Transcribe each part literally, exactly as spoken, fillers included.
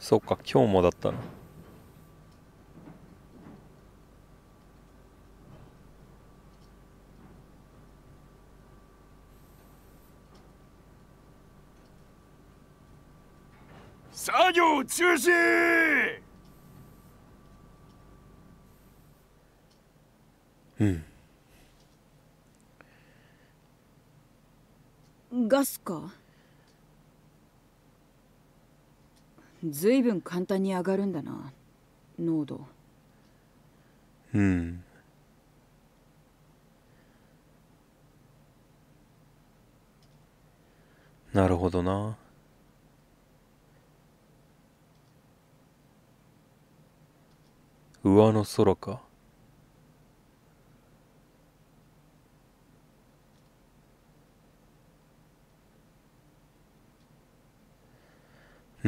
そっか、今日もだったな。 作業中止。 うん。 ガスか。ずいぶん簡単に上がるんだな、濃度。 うん。なるほどな。上の空か。うん。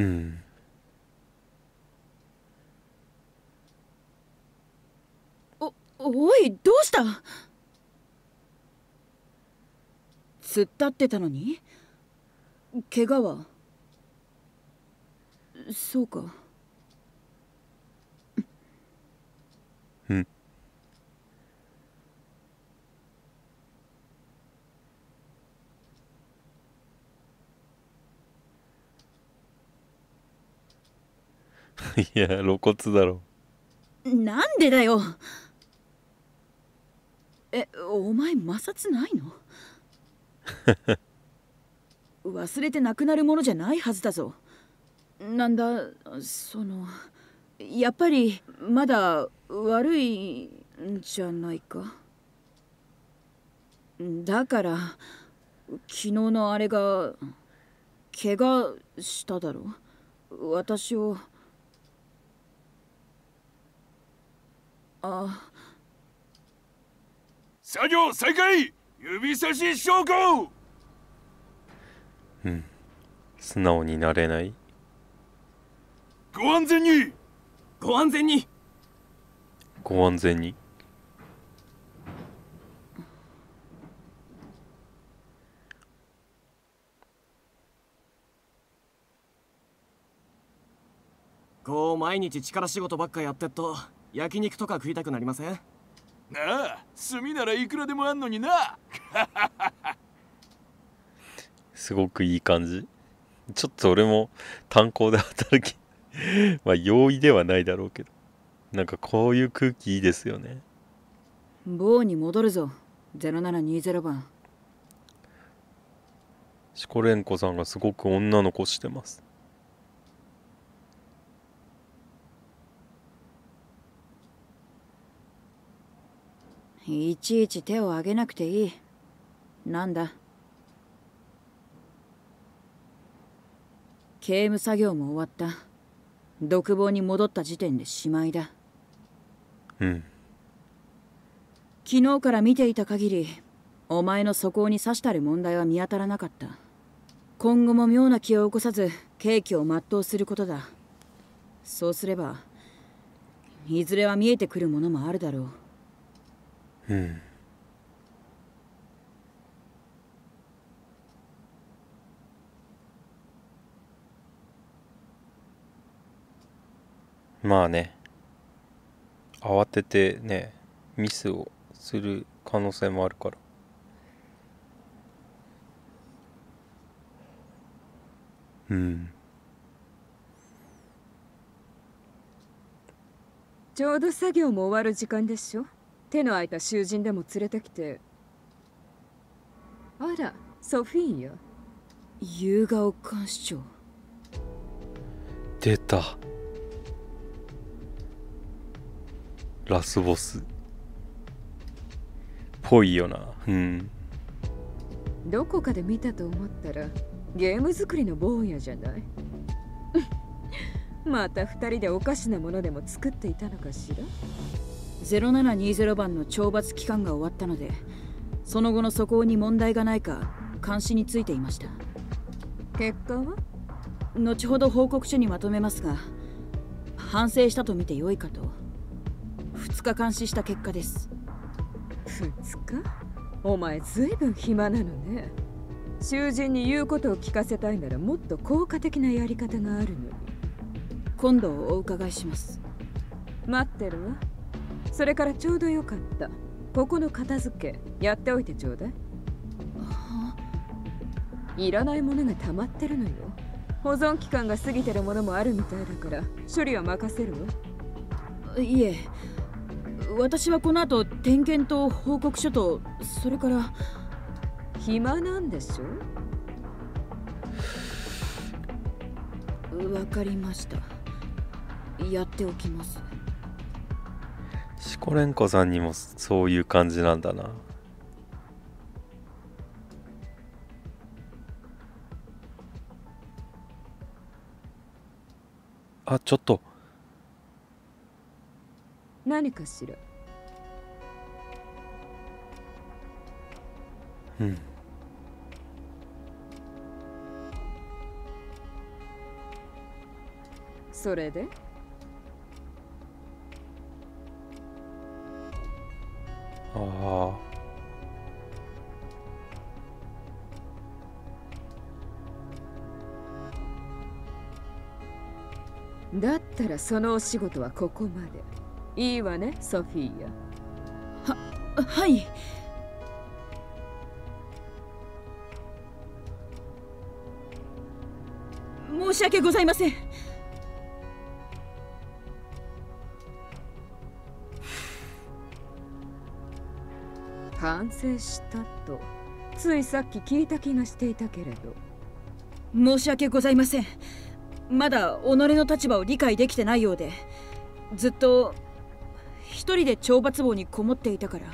お、おい、どうした？突っ立ってたのに？怪我は？そうか。 うん。いや、露骨だろ。 なんでだよ。え、お前摩擦ないの？忘れてなくなるものじゃないはずだぞ。なんだ、その、やっぱりまだ悪いんじゃないか。だから昨日のあれが怪我しただろ。私を。あ。 作業再開。指差し証拠。 うん。素直になれない。 ご安全に。 ご安全に。 ご安全に。 こう毎日力仕事ばっかやってっと焼肉とか食いたくなりません？ なあ、炭ならいくらでもあんのにな。 すごくいい感じ。ちょっと俺も炭鉱で働きまあ容易ではないだろうけど、なんかこういう空気いいですよね。 棒に戻るぞ。ゼロななにゼロ番。 シコレンコさんがすごく女の子してます。 いちいち手を挙げなくていい。なんだ？刑務作業も終わった。独房に戻った時点でしまいだ。 うん。 昨日から見ていた限り、お前の素行にさしたる問題は見当たらなかった。今後も妙な気を起こさず刑期を全うすることだ。そうすればいずれは見えてくるものもあるだろう。 うん。まあね、慌ててねミスをする可能性もあるから。うん。 ちょうど作業も終わる時間でしょ。手の空いた囚人でも連れてきて。あら、ソフィーよ。 夕顔監視長。 出た。ラスボスぽいよな。うん。 どこかで見たと思ったらゲーム作りの坊やじゃない。また二人でおかしなものでも作っていたのかしら。 ゼロななにゼロ番の懲罰期間が終わったので、その後の素行に問題がないか監視についていました。 結果は後ほど報告書にまとめますが、反省したと見てよいかと。ふつか監視した結果です。 ふつか？お前ずいぶん暇なのね。囚人に言うことを聞かせたいならもっと効果的なやり方があるのに。 今度お伺いします。 待ってるわ。それからちょうどよかった。ここの片付けやっておいてちょうだい。いらないものが溜まってるのよ。保存期間が過ぎてるものもあるみたいだから処理は任せるわ。 いえ、私はこの後点検と報告書と、それから。 暇なんでしょ。わかりました。やっておきます。 シコレンコさんにもそういう感じなんだな。あ、ちょっと何かしら。 うん。 それでああ、 だったらそのお仕事はここまで。いいわね、ソフィーは、はい。申し訳ございません。 反省したとついさっき聞いた気がしていたけれど。 申し訳ございません。まだ己の立場を理解できてないようで、ずっと一人で懲罰房にこもっていたから。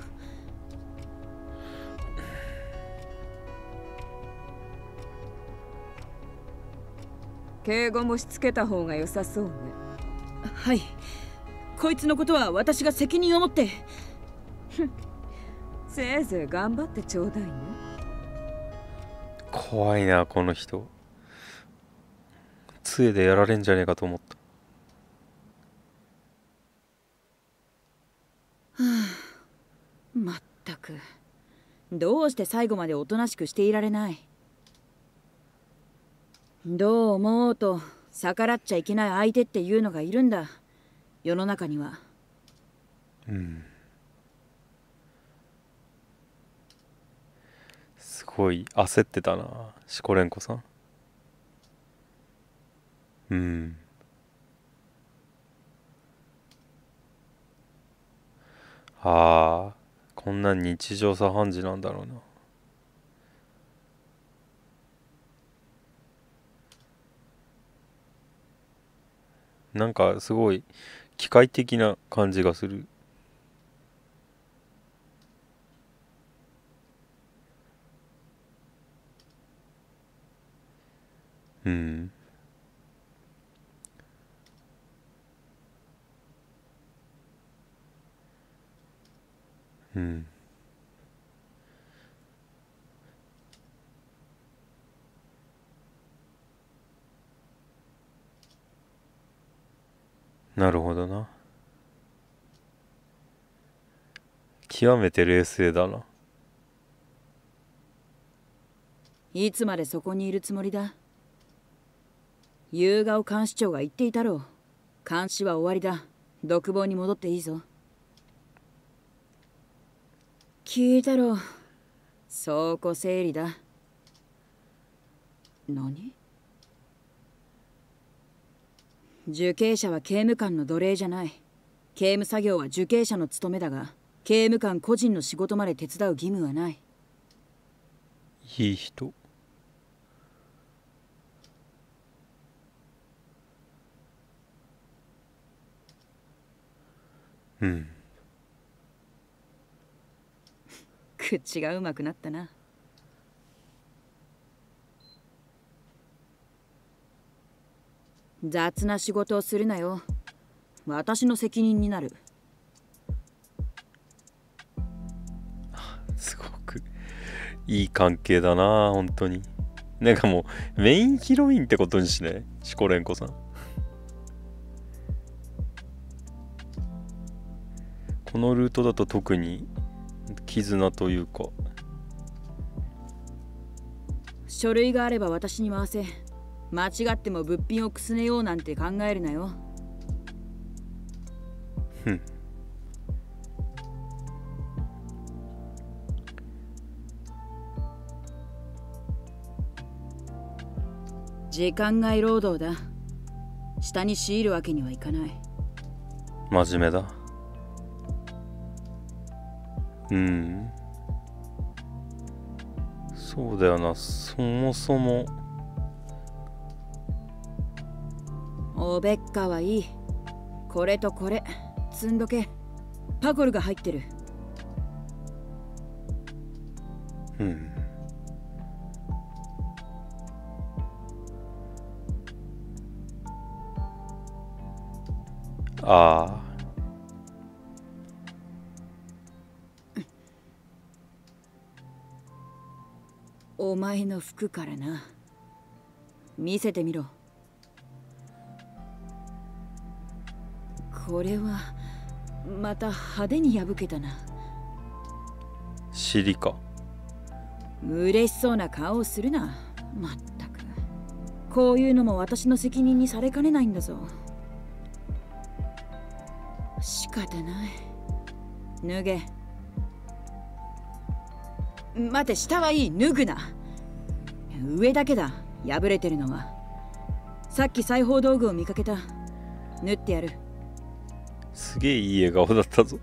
敬語もしつけた方が良さそうね。 はい、こいつのことは私が責任を持って。 せいぜい頑張ってちょうだいね。 怖いなこの人。杖でやられんじゃねえかと思った。 はあ、まったくどうして最後までおとなしくしていられない。どう思おうと逆らっちゃいけない相手っていうのがいるんだ、世の中には。 うん。すごい焦ってたな、シコレンコさん。うん。ああ、こんな日常茶飯事なんだろうな。なんかすごい機械的な感じがする。うん。うん。なるほどな。極めて冷静だな。 いつまでそこにいるつもりだ。夕顔監視長が言っていたろう。監視は終わりだ。独房に戻っていいぞ。聞いたろう。倉庫整理だ。何？受刑者は刑務官の奴隷じゃない。刑務作業は受刑者の務めだが、刑務官個人の仕事まで手伝う義務はない。 いい人。うん。 口がうまくなったな。雑な仕事をするなよ。私の責任になる。 すごくいい関係だな本当に。なんかもうメインヒロインってことにしね、シコレンコさん。このルートだと特に絆というか。 書類があれば私に回せ。 間違っても物品をくすねようなんて考えるなよ。 ふん。 時間外労働だ。下に強いるわけにはいかない。 真面目だ。うん。そうだよな。そもそもおべっかはいい。これとこれ積んどけ。パコルが入ってる。 うん。ああ。 お前の服からな。見せてみろ。これはまた派手に破けたな。 尻か。 嬉しそうな顔をするな。まったくこういうのも私の責任にされかねないんだぞ。仕方ない。脱げ。待て、下はいい。脱ぐな。上だけだ破れてるのは。さっき裁縫道具を見かけた。縫ってやる。 すげえいい笑顔だったぞ。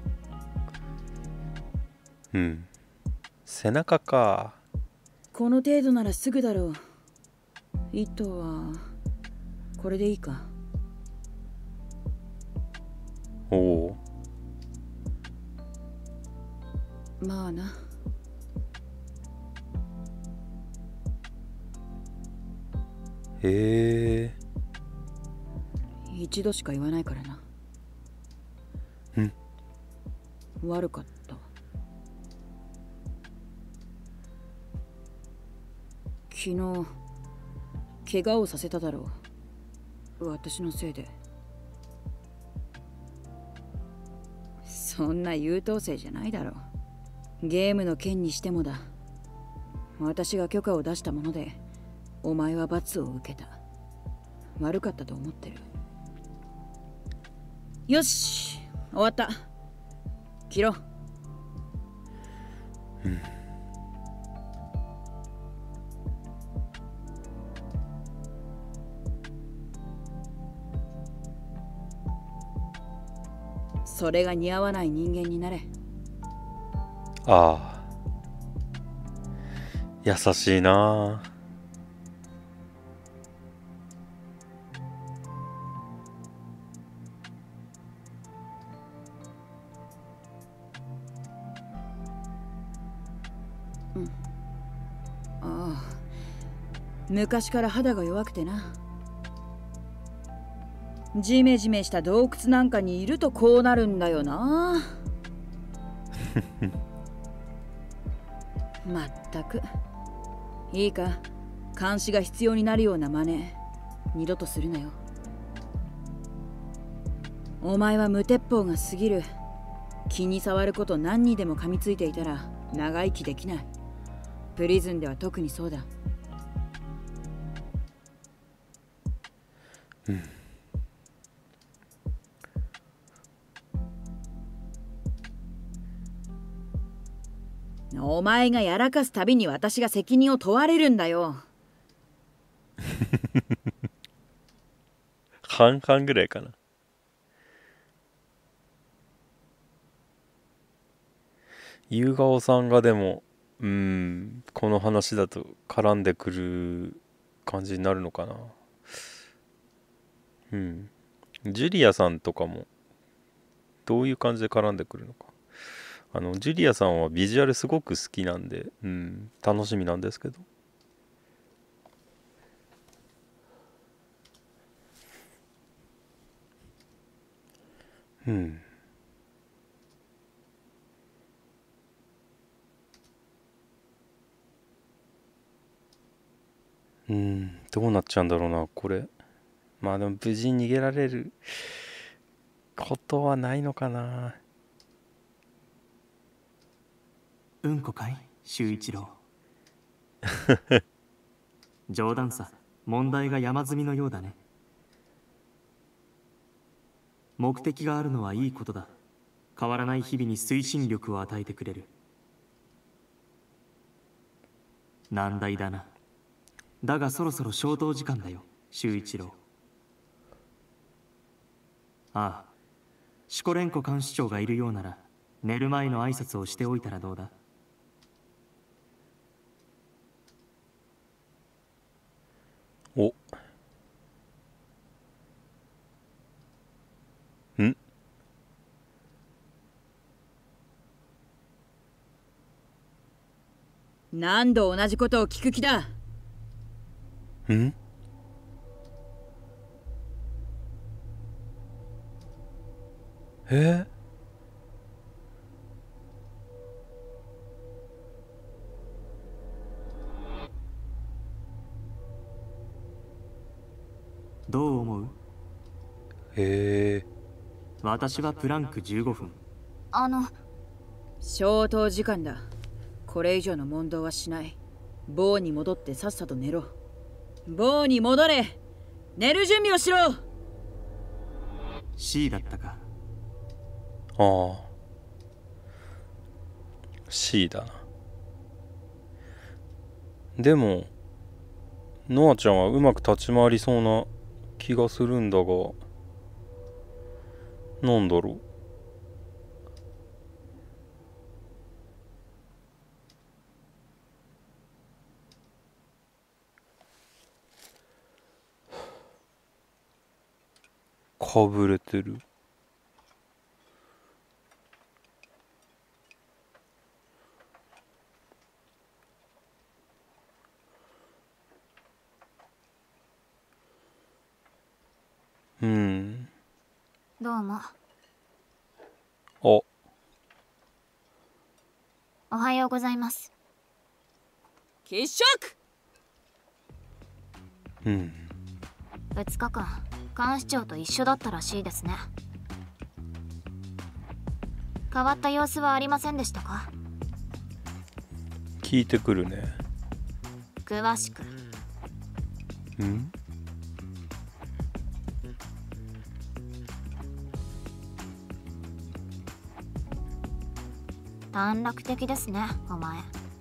うん。背中か。 この程度ならすぐだろう。糸はこれでいいか。 おお。 まあな。 へえ。 一度しか言わないからな。 ん？ 悪かった。昨日怪我をさせただろう。私のせいで。そんな優等生じゃないだろう。ゲームの件にしてもだ。私が許可を出したものでお前は罰を受けた。悪かったと思ってる。よし、終わった。切ろう。 うん。 それが似合わない人間になれ。 ああ。優しいな。 うん。ああ。昔から肌が弱くてな。ジメジメした洞窟なんかにいるとこうなるんだよな。まったく。いいか、監視が必要になるような真似二度とするなよ。お前は無鉄砲が過ぎる。気に障ること何にでも噛みついていたら長生きできない。プリズンでは特にそうだ。 うん。 お前がやらかすたびに私が責任を問われるんだよ。 半々ぐらいかな。夕顔さんがでもうーんこの話だと絡んでくる感じになるのかな。うん。ジュリアさんとかもどういう感じで絡んでくるのか。あのジュリアさんはビジュアルすごく好きなんで、うん、楽しみなんですけど。うん。うん、どうなっちゃうんだろうな、これ。まあでも無事に逃げられることはないのかな。 うんこかい修一郎。冗談さ。 問題が山積みのようだね。目的があるのはいいことだ。変わらない日々に推進力を与えてくれる。難題だな。だがそろそろ消灯時間だよ、周一郎。ああ、シコレンコ監視長がいるようなら寝る前の挨拶をしておいたらどうだ。 おん何度同じことを聞く気だ。 んえどう思う？ へえ。 私はプランクじゅうごふん。 あの消灯時間だ。これ以上の問答はしない。棒に戻ってさっさと寝ろ。棒に戻れ。寝る準備をしろ。 C だったか。 ああ C だな。でもノアちゃんはうまく立ち回りそうな気がするんだが、なんだろう。かぶれてる。うん。 どうも。 あ、 おはようございます。 喫食。 うん。 ふつかかん監視長と一緒だったらしいですね。変わった様子はありませんでしたか？ 聞いてくるね。 詳しく。 うん。 短絡的ですね、お前。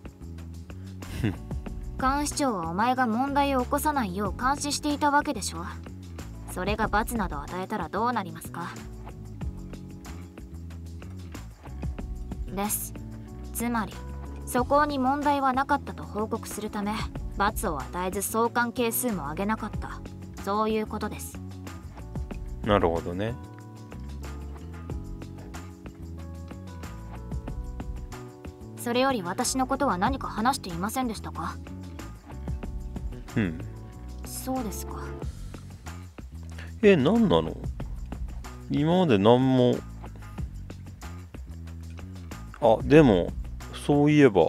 監視長はお前が問題を起こさないよう監視していたわけでしょ。それが罰など与えたらどうなりますか？です。つまり素行に問題はなかったと報告するため罰を与えず送還係数も上げなかった、そういうことです。 なるほどね。 それより私のことは何か話していませんでしたか？ うん。 そうですか。 え、なんなの？今まで何も。あ、でもそういえば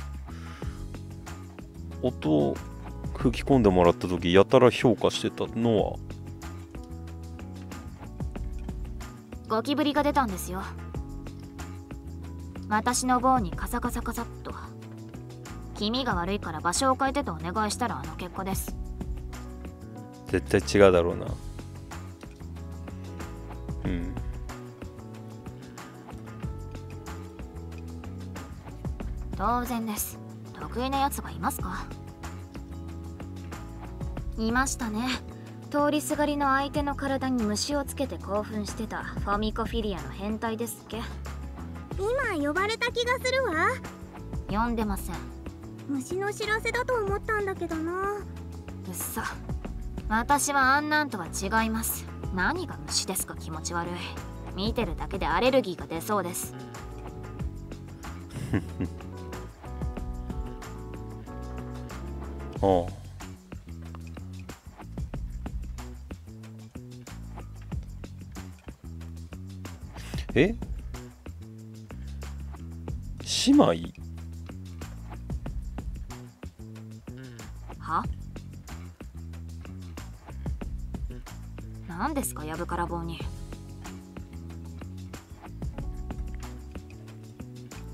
音吹き込んでもらった時やたら評価してたのはゴキブリが出たんですよ。私の棒にカサカサカサっと。気味が悪いから場所を変えてとお願いしたらあの結果です。 絶対違うだろうな。うん。 当然です。得意なやつがいますか？いましたね。通りすがりの相手の体に虫をつけて興奮してたファミコフィリアの変態ですっけ？ 今呼ばれた気がするわ。 呼んでません。 虫の知らせだと思ったんだけどな。 うっさ、私はあんなんとは違います。何が虫ですか、気持ち悪い。見てるだけでアレルギーが出そうです。 ああ。え？姉妹？ は？何ですか、やぶから棒に。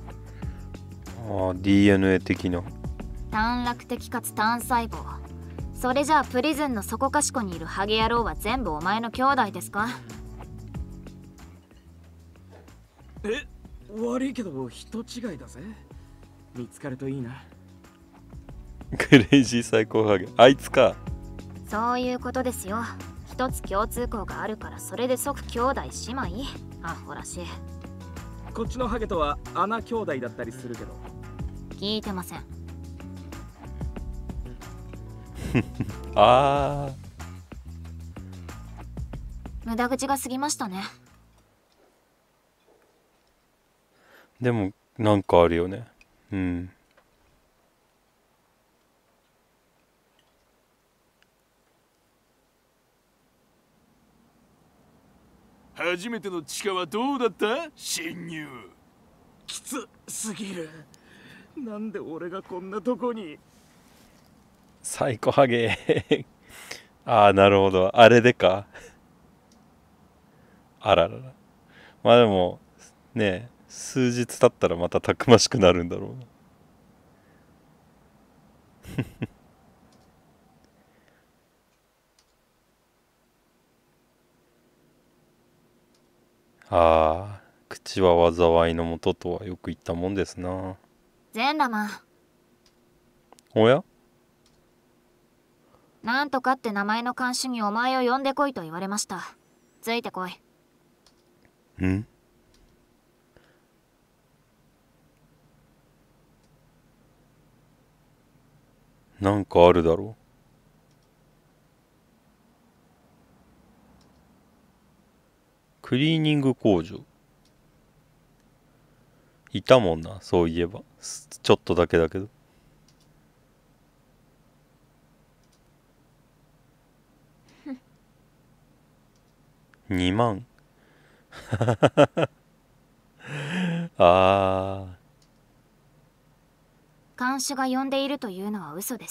ああ、ディーエヌエー 的な。 短絡的かつ単細胞。 それじゃあプリズンのそこかしこにいるハゲ野郎は全部お前の兄弟ですか？ え、悪いけど人違いだぜ。見つかるといいな。 クレイジー最高ハゲ、あいつか。 そういうことですよ。一つ共通項があるからそれで即兄弟姉妹？アホらしい。 こっちのハゲとは穴兄弟だったりするけど。 聞いてません。 あ無駄口が過ぎましたね。 ーでもなんかあるよね。うん。 初めての地下はどうだった？侵入きつすぎる。なんで俺がこんなとこに。 サイコハゲああ、なるほど、あれでか。あららら。まあでもね、数日経ったらまたたくましくなるんだろうな。ああ、口は災いのもととはよく言ったもんですな。 ゼンラマン、 おや？ なんとかって名前の看守にお前を呼んでこいと言われました。ついてこい。 ん？なんかあるだろう。クリーニング工場いたもんな、そういえば。ちょっとだけだけど。にまんあー、 看守が呼んでいるというのは嘘です。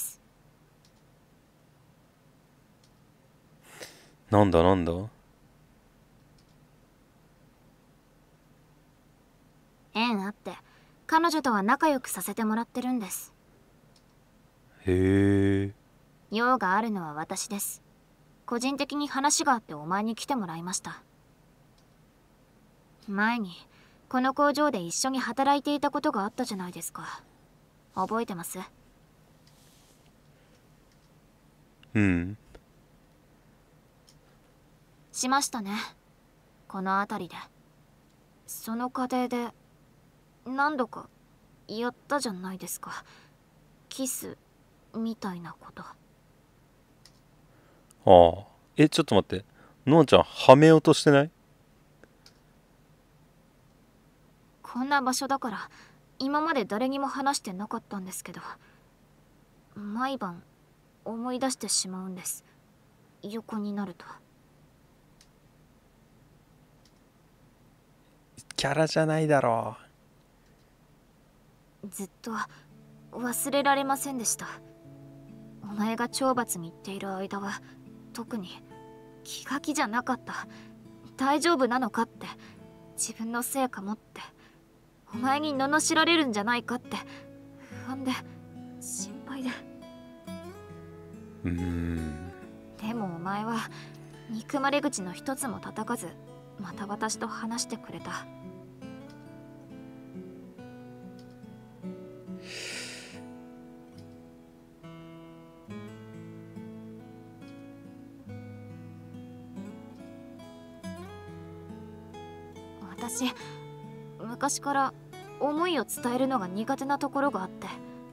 なんだなんだ。 縁あって彼女とは仲良くさせてもらってるんです。 へえ。 用があるのは私です。個人的に話があってお前に来てもらいました。前にこの工場で一緒に働いていたことがあったじゃないですか。覚えてます？ うん。 しましたね。この辺りで。その過程で何度かやったじゃないですか。キスみたいなこと。 ああ。え、ちょっと待って。のあちゃん、はめようとしてない？ こんな場所だから今まで誰にも話してなかったんですけど、毎晩思い出してしまうんです。横になると。 キャラじゃないだろずっと忘れられませんでした。お前が懲罰に行っている間は特に気が気じゃなかった。大丈夫なのかって自分のせいかもって、お前に罵られるんじゃないかって不安で心配で。 う。うーん。 でもお前は憎まれ口の一つも叩かずまた私と話してくれた。私昔から思いを伝えるのが苦手なところがあって。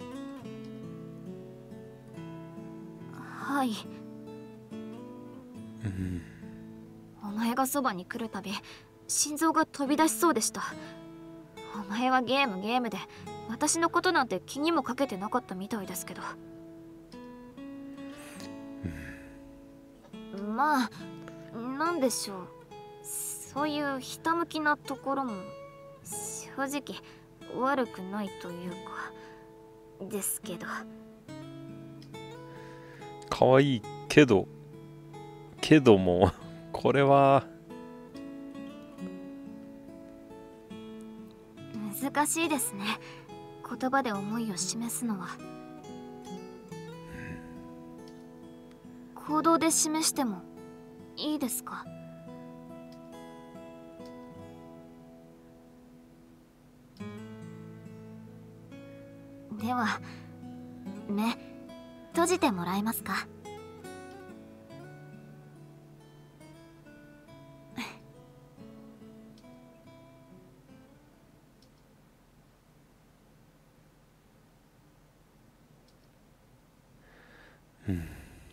はい、 うん。 お前がそばに来るたび心臓が飛び出しそうでした。お前はゲームゲームで私のことなんて気にもかけてなかったみたいですけど、うん、まあなんでしょう、そういうひたむきなところも正直悪くないというかですけど。 可愛いけどけどもこれは難しいですね、言葉で思いを示すのは。 行動で示してもいいですか？では目閉じてもらえますか？ うん。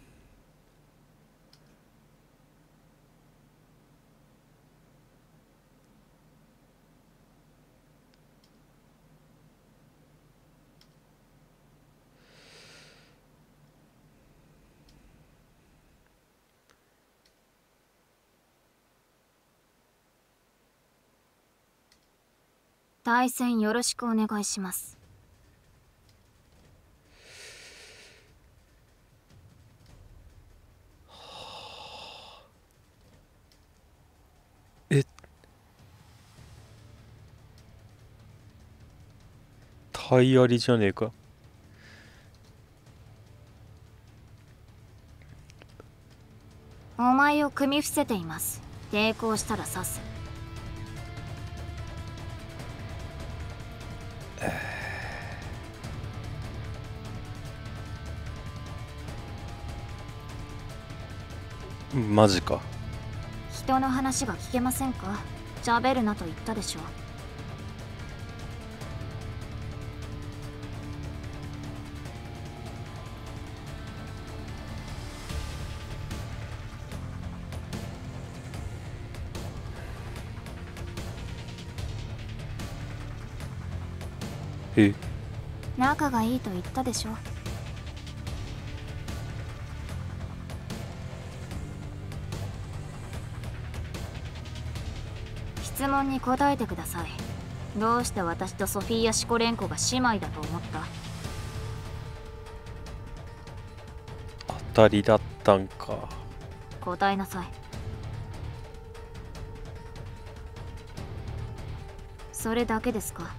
対戦よろしくお願いします。 え、体ありじゃねえか。 お前を組み伏せています。抵抗したら刺す。 マジか。 人の話が聞けませんか？喋るなと言ったでしょ。 え、 仲がいいと言ったでしょ。質問に答えてください。どうして私とソフィーア・シコレンコが姉妹だと思った？ 当たりだったんか。 答えなさい。それだけですか？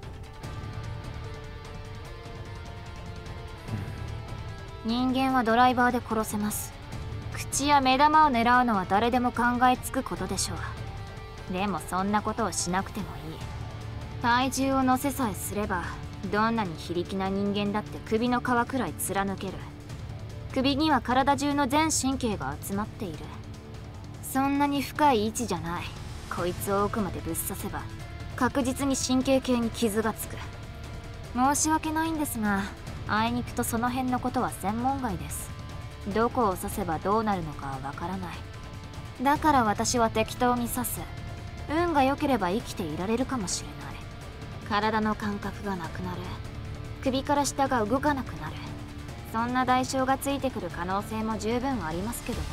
人間はドライバーで殺せます。口や目玉を狙うのは誰でも考えつくことでしょう。でもそんなことをしなくてもいい。体重を乗せさえすればどんなに非力な人間だって首の皮くらい貫ける。首には体中の全神経が集まっている。そんなに深い位置じゃない。こいつを奥までぶっ刺せば確実に神経系に傷がつく。申し訳ないんですが、あいにくとその辺のことは専門外です。どこを刺せばどうなるのかはわからない。だから私は適当に刺す。運が良ければ生きていられるかもしれない。体の感覚がなくなる。首から下が動かなくなる。そんな代償がついてくる可能性も十分ありますけどね。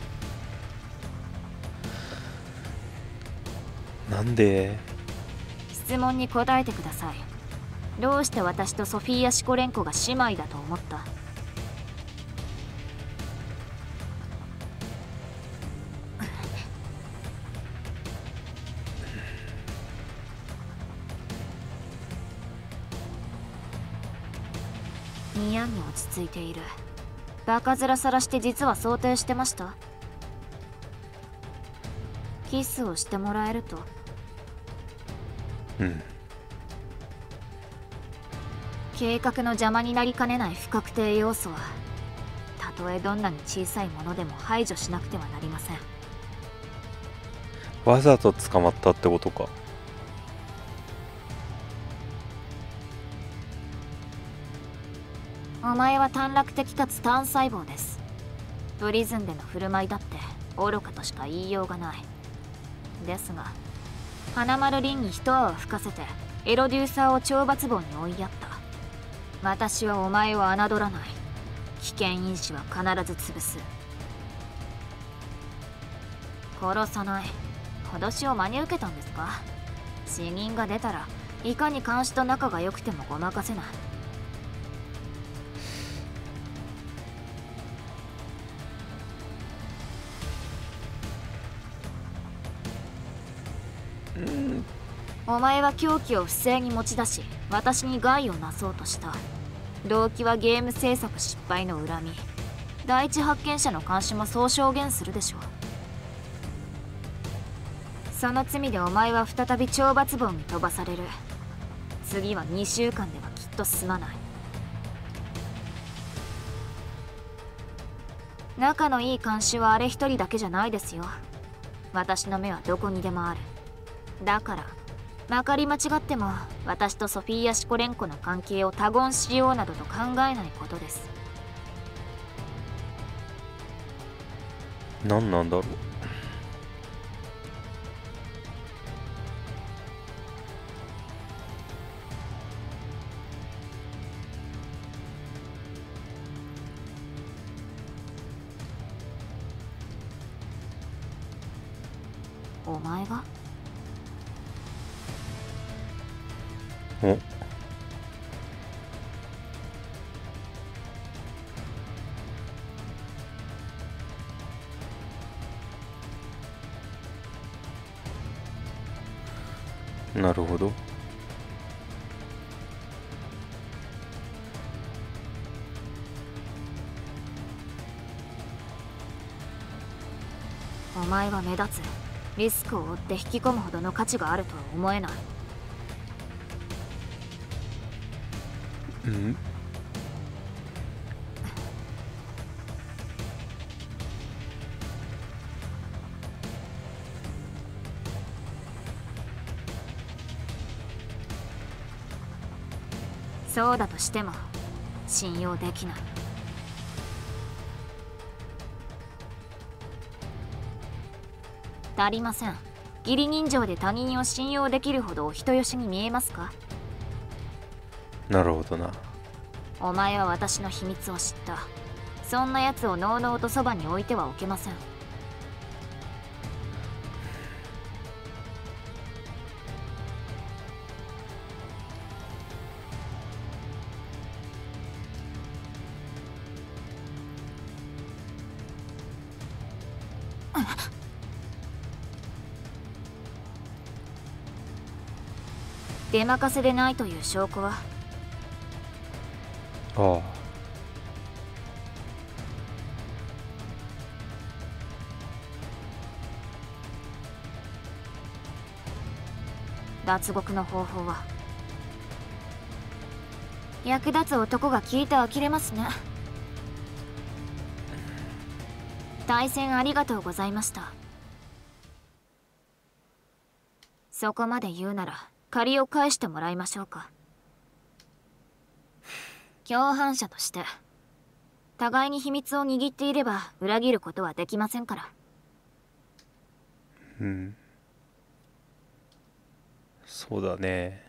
なんで？ 質問に答えてください。どうして私とソフィーア・シコレンコが姉妹だと思った？ニヤに落ち着いている。バカ面さらして実は想定してました？キスをしてもらえると？ うん。 計画の邪魔になりかねない不確定要素はたとえどんなに小さいものでも排除しなくてはなりません。 わざと捕まったってことか。 お前は短絡的かつ単細胞です。プリズンでの振る舞いだって愚かとしか言いようがない。ですが花丸凛に一泡吹かせてエロデューサーを懲罰棒に追いやった。私はお前を侮らない。危険因子は必ず潰す。殺さない。脅しを真に受けたんですか？死人が出たらいかに監視と仲が良くてもごまかせない。お前は凶器を不正に持ち出し私に害をなそうとした。動機はゲーム制作失敗の恨み。 第一発見者の監視もそう証言するでしょう。その罪でお前は再び懲罰房に飛ばされる。次はにしゅうかんではきっと済まない。仲のいい監視はあれ一人だけじゃないですよ。私の目はどこにでもある。だからまかり間違っても私とソフィーア・シコレンコの関係を他言しようなどと考えないことです。 何なんだろう。 お前が？ お、なるほど。 お前は目立つ。リスクを負って引き込むほどの価値があるとは思えない。 うん。 そうだとしても信用できない。足りません。義理人情で他人を信用できるほどお人よしに見えますか？ なるほどな。 お前は私の秘密を知った。そんな奴をのうのうとそばに置いてはおけません。出任せでないという証拠は？ ああ。 脱獄の方法は？役立つ男が聞いて呆れますね。対戦ありがとうございました。そこまで言うなら借りを返してもらいましょうか。共犯者として互いに秘密を握っていれば裏切ることはできませんから。 うん、そうだね。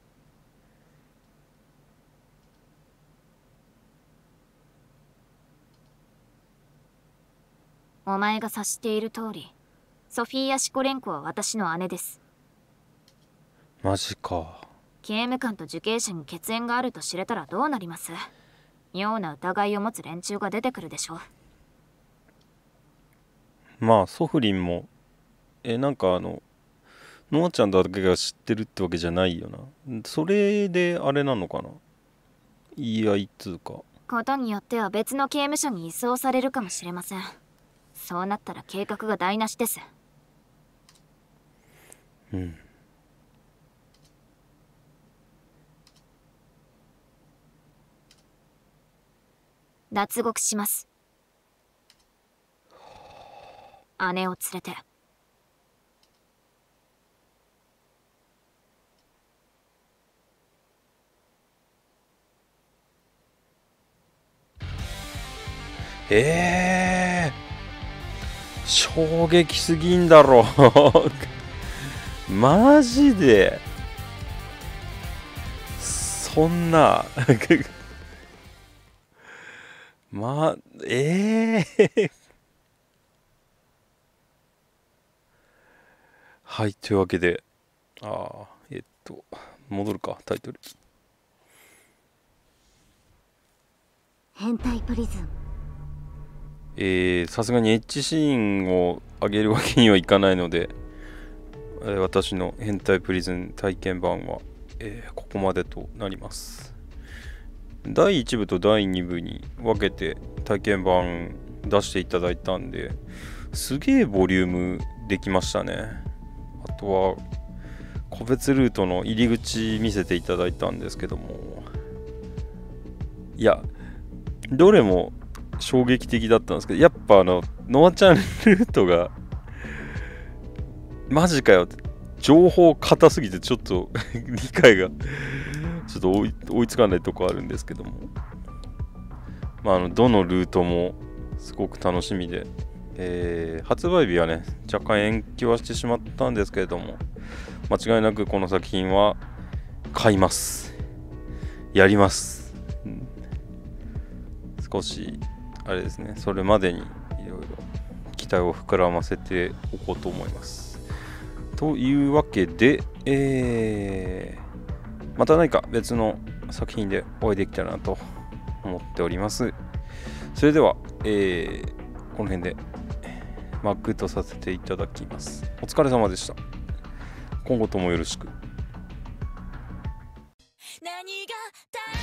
お前が察している通り、ソフィーア・シコレンコは私の姉です。 マジか。 刑務官と受刑者に血縁があると知れたらどうなります？妙な疑いを持つ連中が出てくるでしょう。まあソフリンもえなんかあのノアちゃんだけが知ってるってわけじゃないよな。それであれなのかな、言い合いっつうか。 ことによっては別の刑務所に移送されるかもしれません。そうなったら計画が台無しです。 うん。 脱獄します。姉を連れて。 ええー、衝撃すぎんだろマジでそんなま、ええーはい、というわけで、ああ、えっと、戻るか、タイトル。 変態プリズン。 えー、さすがにエッチシーンを上げるわけにはいかないので、えー、私の変態プリズン体験版は、えー、ここまでとなります。 だいいち部とだいに部に分けて体験版出していただいたんで、すげえボリュームできましたね。あとは個別ルートの入り口見せていただいたんですけども、いやどれも衝撃的だったんですけど、やっぱあのノアちゃんルートがマジかよって、情報硬すぎてちょっと理解がちょっと追い、追いつかないとこあるんですけども、まあ、あのどのルートもすごく楽しみで、えー、発売日はね若干延期はしてしまったんですけれども、間違いなくこの作品は買います、やります、うん、少しあれですね、それまでにいろいろ期待を膨らませておこうと思います。というわけで、えー、また何か別の作品でお会いできたらなと思っております。それでは、えー、この辺でマックとさせていただきます。お疲れ様でした。今後ともよろしく。何が